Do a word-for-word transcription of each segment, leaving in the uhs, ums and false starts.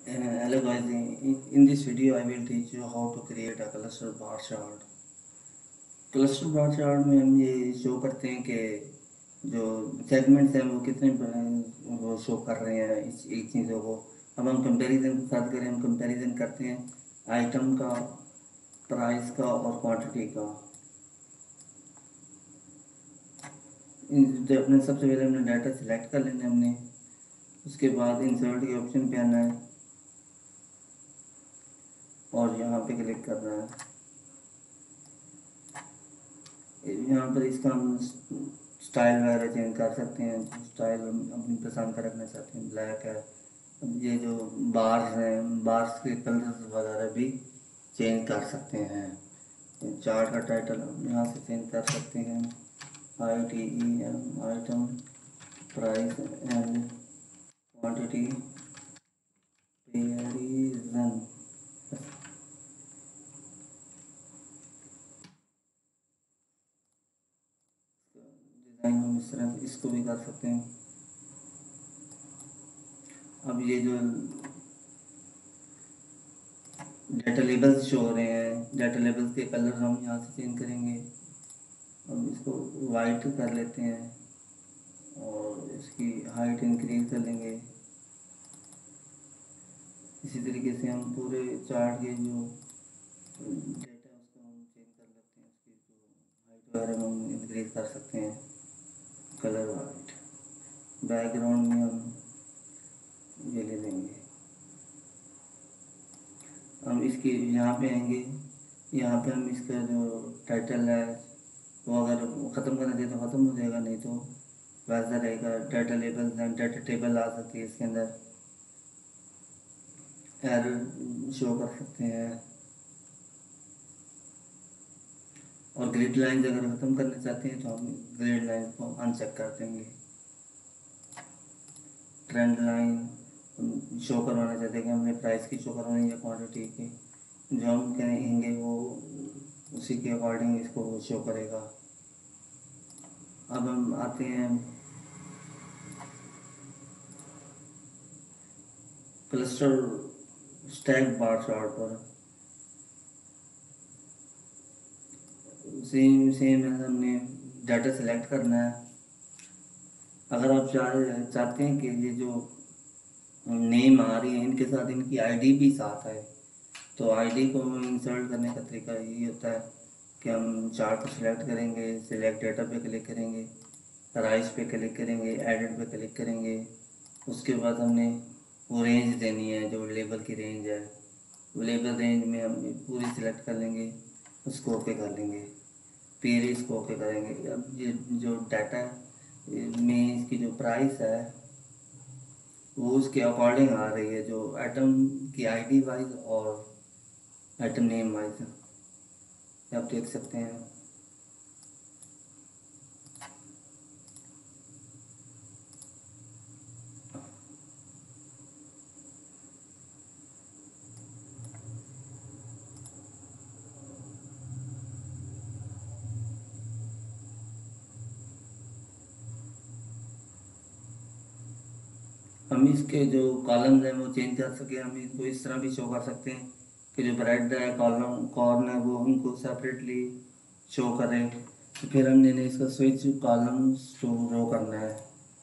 Uh, hello guys, in, in this video I will teach you how to create a cluster bar chart. Cluster bar chart में हम ये show करते हैं कि जो segments हैं वो कितने ब- वो शो कर रहे हैं इस एक चीज़ों को। अब हम कंपैरिजन के साथ करें, हम कंपैरिजन करते हैं आइटम का, प्राइस का और क्वांटिटी का। इन- जो अपने सबसे पहले हमने डाटा सिलेक्ट कर लेना है हमने, उसके बाद इंसर्ट के ऑप्शन पे आना है और यहाँ पे क्लिक करना है। यहाँ पर इसका हम स्टाइल वगैरह चेंज कर सकते हैं, स्टाइल हम अपनी पसंद का रखना चाहते हैं, ब्लैक है। अब ये जो बार्स हैं, बार्स के कलर वगैरह भी चेंज कर सकते हैं। चार्ट का टाइटल हम यहाँ से चेंज कर सकते हैं, I T E M item price and quantity comparison. Design हम इस तरह से इसको भी कर सकते हैं। अब ये जो डाटा लेबल्स शो हो रहे हैं, डाटा लेबल्स के कलर हम यहाँ से चेंज करेंगे। हम इसको वाइट कर लेते हैं और इसकी हाइट इंक्रीज कर लेंगे। इसी तरीके से हम पूरे चार्ट के जो डेटा है उसको हम चेंज कर लेते हैं, उसकी जो हाइट वगैरह हम इंक्रीज कर सकते हैं। कलर वाइट, बैकग्राउंड में हम ये ले लेंगे। हम इसकी यहाँ पे आएंगे, यहाँ पे हम इसका जो टाइटल है वो अगर ख़त्म करना चाहिए तो ख़त्म हो जाएगा, नहीं तो वैसा रहेगा। डाटा लेबल डाटा टेबल आ सकती है इसके अंदर, एरर शो कर सकते हैं। और ग्रिड लाइन अगर ख़त्म करना चाहते हैं तो हम ग्रिड लाइन को अनचेक कर देंगे। ट्रेंड लाइन शो करवाना चाहते हैं कि हमने प्राइस की शो करवानी है या क्वांटिटी की, जो हम कहेंगे वो उसी के अकॉर्डिंग इसको शो करेगा। अब हम आते हैं क्लस्टर स्टैक बार चार्ट पर। सेम सेम है, हमने डाटा सेलेक्ट करना है। अगर आप चाह चाहते हैं कि ये जो नेम आ रही है इनके साथ इनकी आईडी भी साथ है, तो आईडी को इंसर्ट करने का तरीका यही होता है कि हम चार्ट को सिलेक्ट करेंगे, सिलेक्ट डेटा पे क्लिक करेंगे, राइस पे क्लिक करेंगे, एडिट पे क्लिक करेंगे। उसके बाद हमने वो रेंज देनी है, जो लेबल की रेंज है वो लेबल रेंज में हम पूरी सिलेक्ट कर लेंगे, उसको ओके कर लेंगे, फिर इसको ओके करेंगे। अब ये जो डाटा में इसकी जो प्राइस है वो उसके अकॉर्डिंग आ रही है, जो आइटम की आईडी वाइज और आइटम नेम वाइज आप देख सकते हैं। हम इसके जो कॉलम्स हैं वो चेंज कर सके, हम इसको इस तरह भी शो कर सकते हैं कि जो ब्रेड है कॉलम कॉर्न है वो उनको सेपरेटली शो करें। तो फिर हमने ने इसका स्विच कॉलम्स टू रो करना है।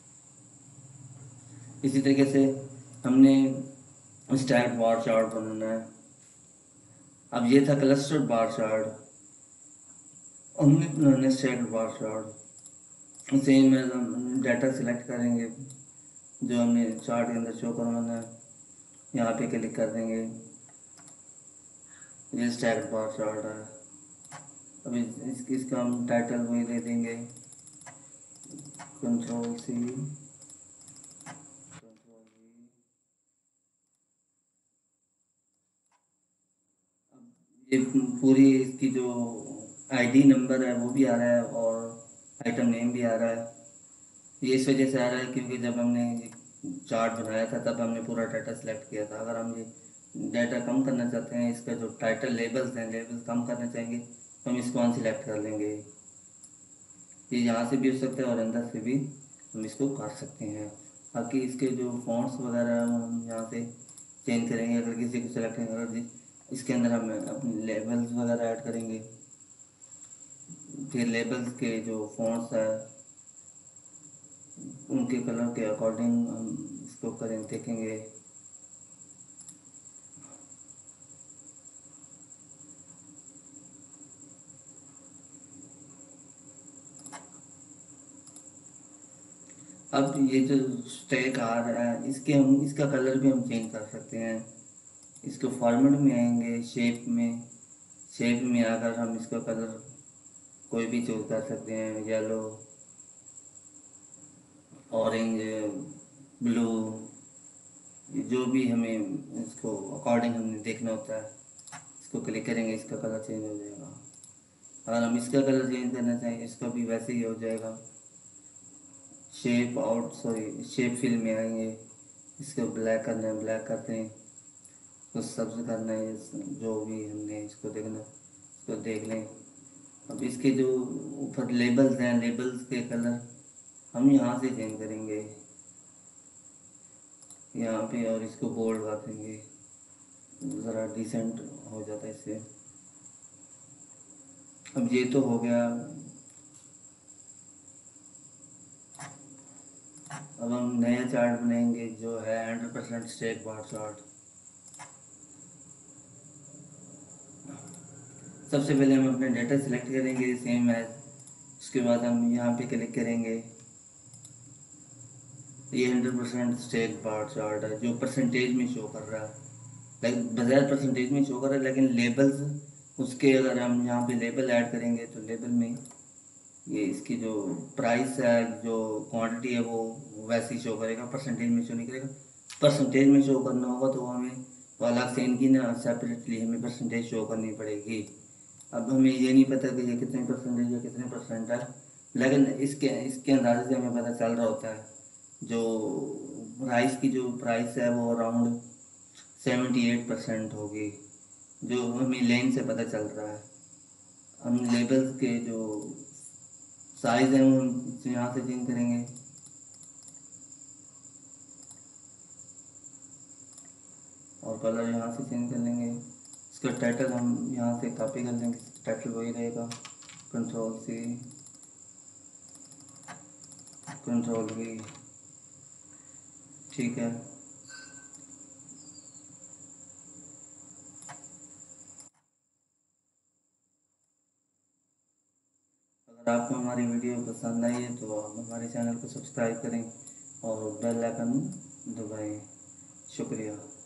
इसी तरीके से हमने स्टैक बार चार्ट बनाना है। अब ये था क्लस्टर बार चार्ट, हमने बनाना है स्टैक बार चार्ट। सेम है, हम डाटा सिलेक्ट करेंगे जो हमने चार्ट के अंदर शो करवाना है, यहाँ पे क्लिक कर देंगे। ये स्टैक बार चार्ट है। अब इस, इस, इसका हम टाइटल वही दे देंगे, कंट्रोल सी कंट्रोल वी। अब ये पूरी इसकी जो आईडी नंबर है वो भी आ रहा है और आइटम नेम भी आ रहा है। ये इस वजह से आ रहा है क्योंकि जब हमने चार्ट बनाया था तब हमने पूरा डाटा सेलेक्ट किया था। अगर हम ये डाटा कम करना चाहते हैं, इसका जो टाइटल लेबल्स हैं लेबल्स कम करना चाहेंगे तो हम इसको अनसिलेक्ट कर लेंगे। ये यहाँ से भी हो सकता है और अंदर से भी हम इसको कर सकते हैं। बाकी इसके जो फॉन्ट्स वगैरह हैं वो हम यहाँ से चेंज करेंगे। अगर किसी को सेलेक्ट करेंगे, अगर इसके अंदर हम अपने लेबल्स वगैरह ऐड करेंगे, फिर लेबल्स के जो फॉन्ट्स है उनके कलर के अकॉर्डिंग हम इसको करें देखेंगे। अब ये जो स्टैक आ रहा है इसके हम इसका कलर भी हम चेंज कर सकते हैं। इसको फॉर्मेट में आएंगे, शेप में, शेप में आकर हम इसका कलर कोई भी चूज कर सकते हैं, येलो, ऑरेंज, ब्लू, जो भी हमें इसको अकॉर्डिंग हमने देखना होता है। इसको क्लिक करेंगे, इसका कलर चेंज हो जाएगा। अगर हम इसका कलर चेंज करना चाहें इसका भी वैसे ही हो जाएगा। Shape out sorry shape fill में आएंगे, इसको ब्लैक करना है, ब्लैक करते हैं। तो सब्ज करना है, जो भी हमने इसको देखना इसको देख लें। अब इसके जो ऊपर लेबल्स हैं, लेबल्स के कलर हम यहाँ से चेंज करेंगे यहाँ पे, और इसको बोल्ड कर देंगे, ज़रा डिसेंट हो जाता है इससे। अब ये तो हो गया। अब हम नया चार्ट बनाएंगे जो है hundred percent stack bar chart. सबसे पहले हम अपने डेटा सेलेक्ट करेंगे सेम एज, उसके बाद हम यहाँ पे क्लिक करेंगे। ये hundred percent stack bar chart है जो परसेंटेज में शो कर रहा है, लाइक बजाय परसेंटेज में शो कर रहा है, लेकिन लेबल्स उसके अगर हम यहाँ पे लेबल ऐड करेंगे तो लेबल में ये इसकी जो प्राइस है, जो क्वांटिटी है वो वैसे ही शो करेगा, परसेंटेज में शो नहीं करेगा। परसेंटेज में शो करना होगा तो हमें तो अलग से इनकी ना सेपरेटली हमें परसेंटेज शो करनी पड़ेगी। अब हमें ये नहीं पता कि ये कितने परसेंटेज या कितने परसेंट है, लेकिन इसके इसके अंदाजे से हमें पता चल रहा होता है। जो राइस की जो प्राइस है वो अराउंड सेवेंटी एट परसेंट होगी, जो हमें लेन से पता चल रहा है। हम लेबल्स के जो साइज है वो हम यहाँ से चेंज करेंगे, और कलर यहाँ से चेंज कर लेंगे। इसका टाइटल हम यहाँ से कॉपी कर लेंगे, टाइटल वही रहेगा, कंट्रोल सी, कंट्रोल वी, ठीक है। अगर आपको हमारी वीडियो पसंद आई है तो आप हमारे चैनल को सब्सक्राइब करें और बेल आइकन दबाएं। शुक्रिया।